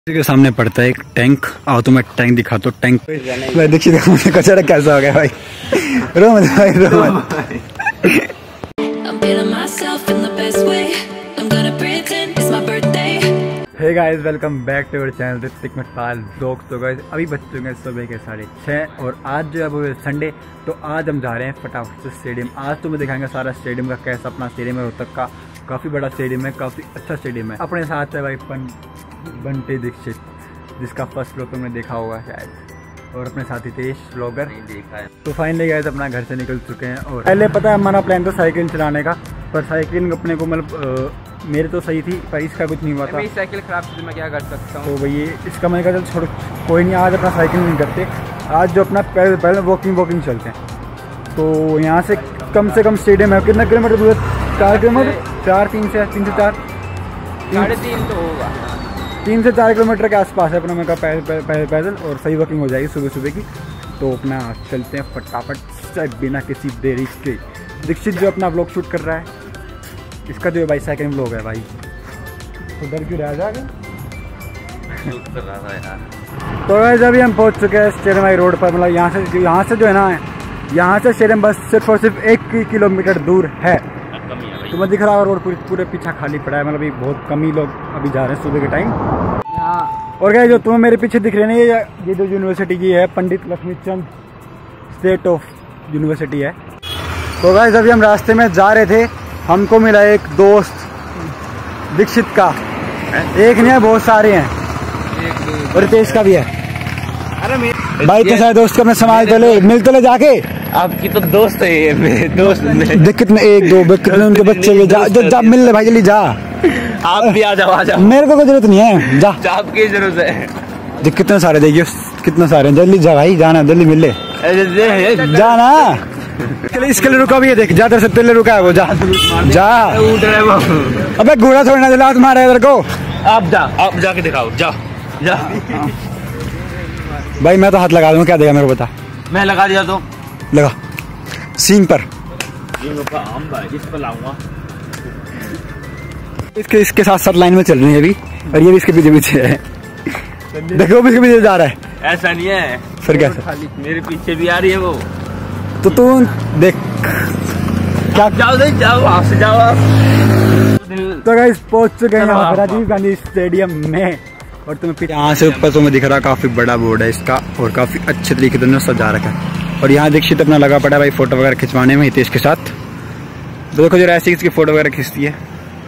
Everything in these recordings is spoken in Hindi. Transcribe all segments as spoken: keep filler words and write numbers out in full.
के सामने पड़ता है एक टैंक। आओ तो मैं टैंक दिखाता हूँ। टैंक मैं देखिए कचरा कैसा हो गया भाई। रो मत भाई, रो मत। Hey guys, welcome back to our channel Hrithik Matpal vlogs. तो गाइस अभी बज चुके हैं सुबह के साढ़े छः और आज जो है वो संडे, तो आज हम जा रहे हैं फटाफट से स्टेडियम। आज तो मैं दिखाएंगे सारा स्टेडियम का कैसा अपना स्टेडियम है रोहतक का। काफ़ी बड़ा स्टेडियम है, काफ़ी अच्छा स्टेडियम है। अपने साथ है भाई पन बंटी दीक्षित, जिसका फर्स्ट ब्लॉग तुमने देखा होगा शायद, और अपने साथी तेज ब्लॉगर नहीं देखा है। तो फाइनली गाइस अपना घर से निकल चुके हैं। और पहले पता है हमारा प्लान था साइकिल चलाने का, पर साइकिल अपने को मतलब मेरे तो सही थी पर इसका कुछ नहीं हुआ था। मेरी साइकिल खराब थी, मैं क्या कर सकता हूँ। तो भैया इसका मैंने कहा चल छोड़, कोई नहीं, आज अपना साइकिल नहीं करते, आज जो अपना पहले पहले वॉकिंग वॉकिंग चलते हैं। तो यहाँ से कम से कम स्टेडियम है कितना किलोमीटर दूर है? चार किलोमीटर, चार तीन से तीन से चार साढ़े तीन तो होगा, तीन से चार किलोमीटर के आसपास है अपना। मैं कहा पैदल पैदल और सही वॉकिंग हो जाएगी सुबह सुबह की। तो अपना चलते हैं फटाफट से बिना किसी देरी के। दीक्षित जो अपना ब्लॉग शूट कर रहा है, इसका जो है भाई सेकंड ब्लॉग है भाई। तो डर क्यों रहा जाएगा शूट कर रहा था यार। तो वैसे अभी हम पहुंच चुके हैं स्टेडियम भाई रोड पर। मतलब यहाँ से यहाँ से जो है ना, यहाँ से स्टेडियम बस सिर्फ और सिर्फ एक किलोमीटर दूर है। तो मैं दिख रहा है रोड पूरे पूरे पीछा खाली पड़ा है। मतलब अभी बहुत कम ही लोग अभी जा रहे हैं सुबह के टाइम यहाँ। और क्या जो तुम्हें मेरे पीछे दिख रहे हैं ये ये जो यूनिवर्सिटी की है, Pandit Lakshmichand state of university है। तो गाइस अभी हम रास्ते में जा रहे थे, हमको मिला एक दोस्त दीक्षित का। एक नहीं है, बहुत सारे हैं, और रितेश का भी है। अरे भाई कैसा है दोस्त का? मैं समाज तो ले मिल तो ले जाके। आपकी तो दोस्त है ये, मेरे दोस्त देख कितने एक दो कितने उनके बच्चे भी। जा, जा, जा मिल ले भाई, जल्दी जा। आप भी आ जाओ, आ जाओ। मेरे को कोई जरूरत नहीं है, जा। आपकी जरूरत है। देख कितने सारे, देखिए कितने सारे हैं। जल्दी जा भाई, जाना जल्दी मिल ले, जाना। इसके लिए रुका भी है, देख ज्यादा सत्तर लिए रुका है वो। जा जा, अबे घोड़ा थोड़ी ना दिला तुम्हारा इधर को। आप जा, आप जाके दिखाओ, जा जा। भाई मैं तो हाथ लगा दूँ, क्या देगा मेरे को बता? मैं लगा दिया तो लगा सीन पर। इस पर लाऊंगा। इसके इसके साथ साथ लाइन में चल रही है अभी, और ये भी इसके पीछे पीछे है। देखो भी इसके पीछे जा रहा है। ऐसा नहीं है फिर कैसा? मेरे पीछे भी आ रही है वो। तो तू देख क्या, जाओ दे, जाओ आप से जाओ आप। तो गाइस पहुंच चुके हैं यहाँ राजीव गांधी स्टेडियम में। और तुम्हें यहाँ से ऊपर तुम्हें दिख रहा काफी बड़ा बोर्ड है इसका, और काफी अच्छे तरीके से सजा रखा है। और यहाँ दीक्षित अपना लगा पड़ा है भाई फोटो वगैरह खिंचवाने में हितेश के साथ। तो देखो जरा ऐसी इसकी फोटो वगैरह खींचती है।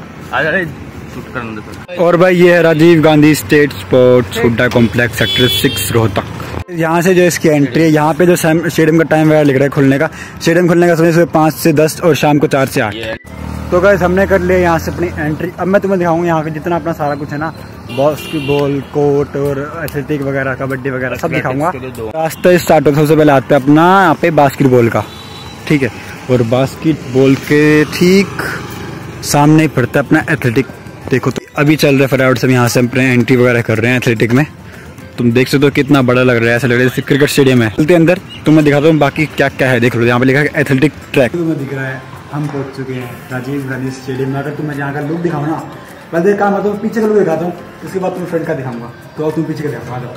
और भाई ये है Rajiv Gandhi state sports Hooda complex sector six Rohtak. यहाँ से जो इसकी एंट्री है, यहाँ पे जो स्टेडियम का टाइम वगैरह लिख रहा है खुलने का, स्टेडियम खुलने का समय सुबह पाँच से दस और शाम को चार से आठ। तो गाइस हमने कर लिया यहाँ से अपनी एंट्री। अब मैं तुम्हें दिखाऊंगा यहाँ पे जितना अपना सारा कुछ है ना, बास्केटबॉल कोर्ट और एथलेटिक वगैरह, कबड्डी वगैरह सब दिखाऊंगा। रास्ता स्टार्ट होता है, सबसे पहले आता है अपना यहाँ पे बास्केटबॉल का, ठीक है। और बास्केटबॉल के ठीक सामने ही पड़ता है अपना एथलेटिक। देखो तो अभी चल रहा है फटाफट से, यहाँ से अपने एंट्री वगैरह कर रहे हैं एथलेटिक में। तुम देख सकते हो कितना बड़ा लग रहा है, ऐसा लग रहा है जैसे क्रिकेट स्टेडियम है। चलते अंदर, तुम्हें दिखाता हूँ बाकी क्या क्या है। देख लो यहाँ पे लिखा है एथलेटिक ट्रैक। तुम्हें दिख रहा है हम पहुँच चुके हैं राजीव गांधी स्टेडियम में। अगर तुम्हें यहाँ का लुक दिखाऊँ ना, पहले एक काम है तो पीछे का लुक दिखाता हूँ, उसके बाद तुम्हें फ्रंट का दिखाऊंगा। तो तुम पीछे का दिखाओ, आ जाओ।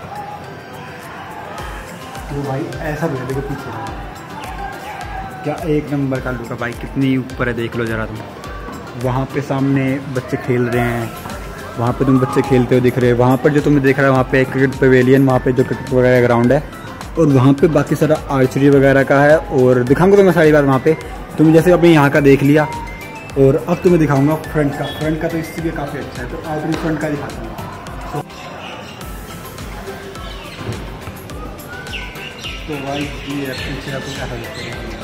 तो भाई ऐसा भी है, देखो पीछे क्या एक नंबर का लुक है भाई। कितनी ऊपर है देख लो जरा तुम। वहाँ पे सामने बच्चे खेल रहे हैं, वहाँ पे तुम बच्चे खेलते हुए दिख रहे हैं। वहाँ पर जो तुम्हें देख रहा है वहाँ पे क्रिकेट पवेलियन, वहाँ पे जो क्रिकेट वगैरह ग्राउंड है, और वहाँ पे बाकी सारा आर्चरी वगैरह का है। और दिखाऊंगा तुम्हें सारी बार वहाँ पे। तुम जैसे अपने यहाँ का देख लिया, और अब तुम्हें दिखाऊंगा फ्रंट का। फ्रंट का तो इससे भी काफ़ी अच्छा है, तो आज तुम्हें फ्रंट का दिखाता हूँ। तो भाई ये पीछे का कुछ ऐसा दिखता है।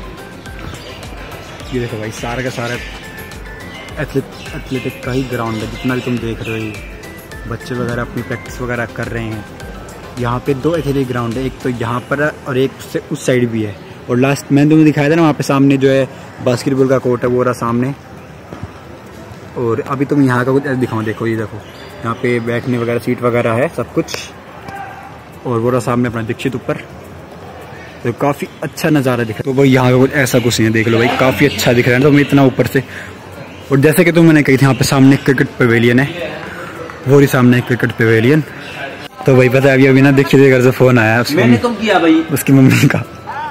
ये देखो भाई सारा का सारा एथलेट एथलेटिक का ही ग्राउंड है। जितना भी तुम देख रहे हो, बच्चे वगैरह अपनी प्रैक्टिस वगैरह कर रहे हैं। यहाँ पे दो एथलेटिक ग्राउंड है, एक तो यहाँ पर है और एक से उस साइड भी है। और लास्ट मैंने तुम्हें दिखाया था ना, वहाँ पे सामने जो है बास्केटबॉल का कोर्ट है, वो रहा सामने। और अभी तुम यहाँ का कुछ दिखाऊँ, देखो ये देखो यहाँ पे बैठने वगैरह सीट वगैरह है सब कुछ। और वो रहा सामने अपना दीक्षित ऊपर। तो काफ़ी अच्छा नज़ारा दिख रहा है। तो भाई यहाँ का कुछ ऐसा कुछ नहीं है, देख लो भाई काफ़ी अच्छा दिख रहा है तो मैं इतना ऊपर से। और जैसे कि तुम मैंने कही थी, यहाँ पे सामने क्रिकेट पवेलियन है, वो ही सामने क्रिकेट पेवेलियन। तो भाई पता है अभी अभी ना दीक्षित के घर से फोन आया उसकी मैंने तुम किया भाई उसकी मम्मी का।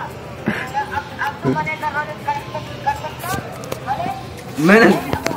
मैंने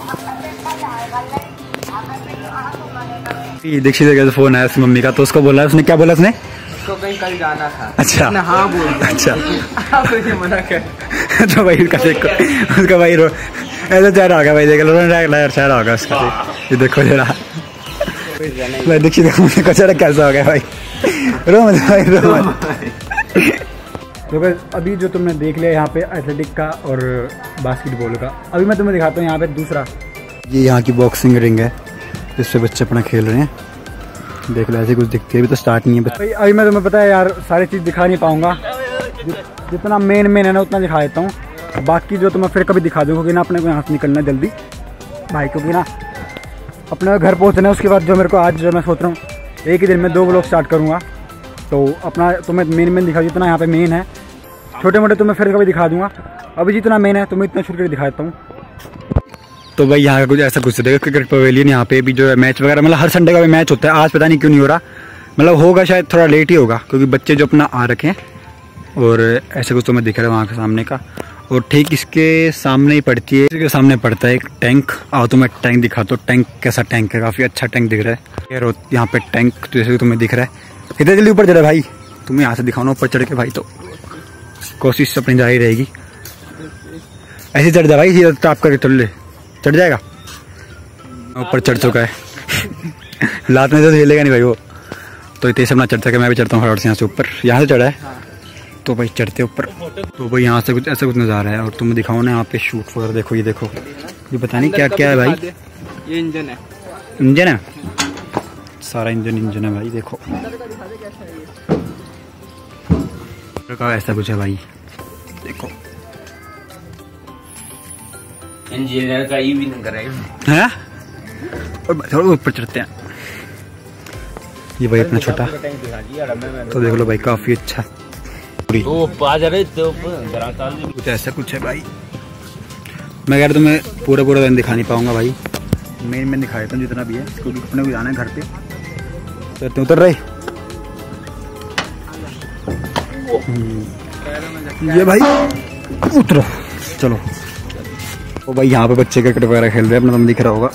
दीक्षित के घर से फोन आया उसकी मम्मी का, तो उसको बोला, उसने क्या बोला उसने? उसको कहीं कल जाना था। अच्छा हाँ बोल दिया। अच्छा आप मना कर। तो भाई उसका देखो उसका भाई रो ऐसा चेहरा होगा भाई, देख लो चेहरा होगा उसका, ये देखो जरा भाई दीक्षित का चेहरा कैसा हो गया भाई, रो मत भाई रो मत। तो बस अभी जो तुमने देख लिया यहाँ पे एथलेटिक का और बास्केटबॉल का, अभी मैं तुम्हें दिखाता हूँ यहाँ पे दूसरा, ये यहाँ की बॉक्सिंग रिंग है जिससे बच्चे अपना खेल रहे हैं। देख लो ऐसे कुछ दिखती है, अभी तो स्टार्ट नहीं है भाई। अभी मैं तुम्हें पता है यार सारी चीज़ दिखा नहीं पाऊँगा, जितना मेन मेन है ना उतना दिखा देता हूँ, बाकी जो तुम्हें फिर कभी दिखा दूँ क्योंकि ना अपने को यहाँ से निकलना जल्दी भाई, क्योंकि ना अपने घर पहुँचना है। उसके बाद जो मेरे को आज जो मैं सोच रहा हूँ एक ही दिन में दो व्लॉग स्टार्ट करूँगा, तो अपना तुम्हें मेन मेन दिखा, जितना यहाँ पे मेन है, छोटे मोटे तुम्हें फिर कभी दिखा दूँगा, अभी जितना मेन है तुम्हें इतना छूट कर दिखा देता हूँ। तो भाई यहाँ का कुछ ऐसा कुछ देखो, क्रिकेट पवेलियन यहाँ पे भी जो है मैच वगैरह, मतलब हर संडे का भी मैच होता है। आज पता नहीं क्यों नहीं हो रहा, मतलब होगा शायद थोड़ा लेट ही होगा क्योंकि बच्चे जो अपना आ रखे हैं, और ऐसा कुछ तो मैं दिख रहा है वहाँ के सामने का। और ठीक इसके सामने ही पड़ती है, इसके सामने पड़ता है एक टैंक। आओ तो मैं टैंक दिखाता हूँ, टैंक कैसा टैंक है, काफ़ी अच्छा टैंक दिख रहा है यार। यहाँ पे टैंक जैसे कि तुम्हें दिख रहा है, इधर जल्दी ऊपर चढ़ा भाई, तुम्हें यहाँ से दिखाओ ना ऊपर चढ़ के भाई, तो कोशिश अपनी जारी रहेगी। ऐसे चढ़ जा भाई, सीधा टाप करके चल ले, चढ़ जाएगा। ऊपर चढ़ चुका है लात में तो हिलेगा नहीं भाई वो, तो इतने से अपना चढ़ सके। मैं भी चढ़ता हूँ फटाफट से यहाँ से ऊपर, यहाँ से चढ़ा है तो भाई चढ़ते ऊपर। तो भाई यहाँ से कुछ ऐसा कुछ नज़ारा है, और तुम्हें दिखाओ ना यहाँ पे शूट वगैरह देखो, ये देखो, ये पता नहीं क्या क्या है भाई, ये इंजन है, इंजन है सारा, इंजन इंजन है भाई, देखो ऐसा कुछ है भाई, देखो इंजीनियर का ई भी नहीं करेगा है। और थोड़ा ऊपर चढ़ते हैं, ये भाई अपना छोटा, तो देख लो भाई काफी अच्छा, कुछ ऐसा कुछ है भाई। मैं कह रहा तुम्हें पूरा पूरा दिन दिखा नहीं पाऊंगा भाई, मेन मेन दिखा देता हूँ जितना भी है, क्योंकि अपने को जाना है घर पे। तो उतर रहे ये भाई, उतरो चलो। तो भाई यहाँ पे बच्चे क्रिकेट वगैरह खेल रहे हैं, अपना तुम दिख रहा होगा,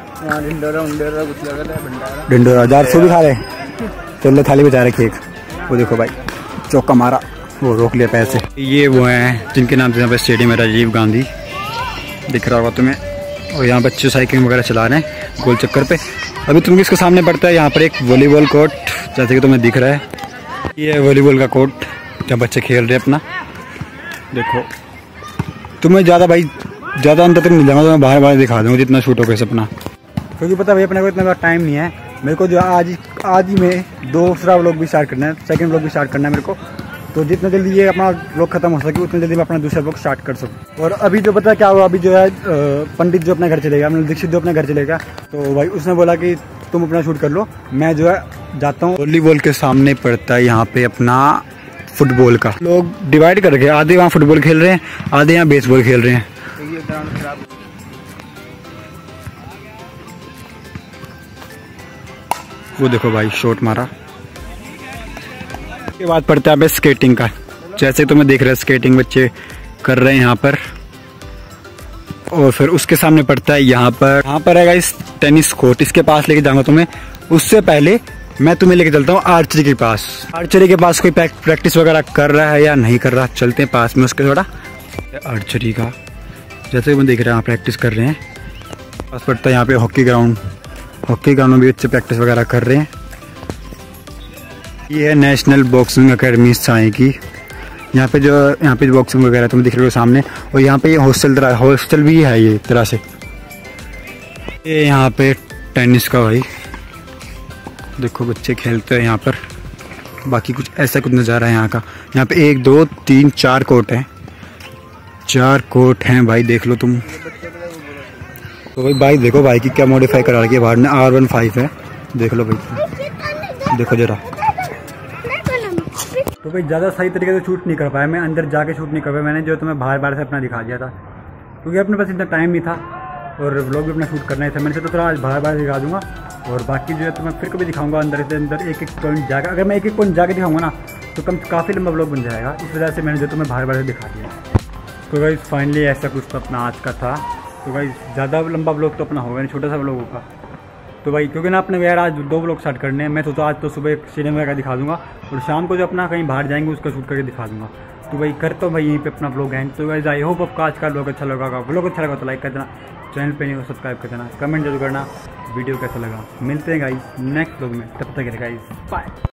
ढिंडोरा जार सो भी खा रहे, चलो थाली बचा रहे केक, वो देखो भाई चौका मारा, वो रोक लिया पैसे। ये वो हैं जिनके नाम से यहाँ पे स्टेडियम है, राजीव गांधी, दिख रहा होगा तुम्हें। और यहाँ बच्चे साइकिलिंग वगैरह चला रहे हैं गोल चक्कर पे। अभी तुम इसके सामने पड़ता है यहाँ पर एक वॉलीबॉल कोर्ट, जैसे कि तुम्हें दिख रहा है, ये है वॉलीबॉल का कोर्ट जहाँ बच्चे खेल रहे हैं अपना। देखो तुम्हें ज़्यादा भाई ज़्यादा अंदर तक नहीं जाऊँगा, तो मैं बाहर बाहर दिखा दूँगा जितना शूट हो गया अपना, क्योंकि पता भाई अपने को इतना टाइम नहीं है। मेरे को जो आज आज ही में दूसरा व्लॉग भी स्टार्ट करना है, सेकंड व्लॉग भी स्टार्ट करना है मेरे को, तो जितना जल्दी ये अपना व्लॉग खत्म हो सके उतना जल्दी मैं अपना दूसरा व्लॉग स्टार्ट कर सकूँ। और अभी जो पता है क्या हुआ, अभी जो है पंडित जो अपने घर चलेगा, मतलब दीक्षित जो अपने घर चलेगा, तो भाई उसने बोला कि तुम अपना शूट कर लो, मैं जो है जाता हूँ। वॉलीबॉल के सामने पड़ता है यहाँ पे अपना फुटबॉल का, लोग डिवाइड कर रखे, आधे वहाँ फुटबॉल खेल रहे हैं, आधे यहाँ बेसबॉल खेल रहे हैं। वो देखो भाई शॉट मारा। उसके बाद पड़ता है स्केटिंग का, जैसे तुम्हें देख रहे हैं स्केटिंग बच्चे कर रहे हैं यहाँ पर। और फिर उसके सामने पड़ता है यहाँ पर, यहाँ पर है इस टेनिस कोर्ट, इसके पास लेके जाऊंगा तुम्हें। उससे पहले मैं तुम्हें लेके चलता हूँ आर्चरी के पास। आर्चरी के पास कोई प्रैक्टिस वगैरह कर रहा है या नहीं कर रहा, चलते हैं पास में उसके थोड़ा। आर्चरी का जैसे मैं देख रहा हूँ प्रैक्टिस कर रहे हैं। पास पड़ता है यहाँ पे हॉकी ग्राउंड, हॉकी ग्राउंड में भी अच्छे प्रैक्टिस वगैरह कर रहे हैं। ये है नेशनल बॉक्सिंग अकेडमी साई की, यहाँ पे जो यहाँ पे बॉक्सिंग वगैरह तुम दिख रहे हो सामने। और यहाँ पे ये हॉस्टल तरह हॉस्टल भी है ये तरह से। ये यहाँ पे टेनिस का भाई देखो बच्चे खेलते हैं यहाँ पर। बाकी कुछ ऐसा कुछ नज़ारा है यहाँ का। यहाँ पे एक दो तीन चार कोर्ट हैं, चार कोर्ट हैं भाई, देख लो तुम। तो भाई बाइक देखो भाई की क्या मॉडिफाई करा रही है बाहर में, आर वन फाइव है, देख लो भाई, देखो जरा। तो भाई ज़्यादा सही तरीके से शूट नहीं कर पाया मैं, अंदर जाके शूट नहीं कर पाया मैंने, जो तुम्हें बाहर बाहर से अपना दिखा दिया था, क्योंकि अपने पास इतना टाइम नहीं था और व्लॉग भी अपना शूट करना ही था। मैंने सोचा थोड़ा आज बाहर बाहर दिखा दूंगा, और बाकी जो है तो मैं फिर कभी दिखाऊंगा अंदर से अंदर एक एक पॉइंट जाकर। अगर मैं एक एक पॉइंट जाकर दिखाऊंगा ना तो कम काफ़ी लंबा ब्लॉग बन जाएगा, इस वजह से मैंने जो तुम्हें बाहर बाहर दिखा दिया। तो गाइस फाइनली ऐसा कुछ तो अपना आज का था। तो गाइस ज़्यादा लंबा ब्लॉग तो अपना होगा नहीं, छोटा सा ब्लॉग होगा। तो भाई क्योंकि ना अपने यार आज दो ब्लॉग स्टार्ट करने हैं, मैं तो, तो आज तो सुबह स्टेडियम वगैरह दिखा दूंगा और शाम को जो अपना कहीं बाहर जाएंगे उसका शूट करके दिखा दूंगा। तो भाई करता हूँ भाई यहीं पे अपना ब्लॉग एंड। तो गाइस आई होप आपका आज का ब्लॉग अच्छा लगा। ब्लॉग अच्छा लगा तो लाइक कर देना, चैनल पे नहीं हो सब्सक्राइब कर देना, कमेंट जरूर करना वीडियो कैसा लगा। मिलते हैं गाइस नेक्स्ट ब्लॉग में, तब तक गाइस बाय।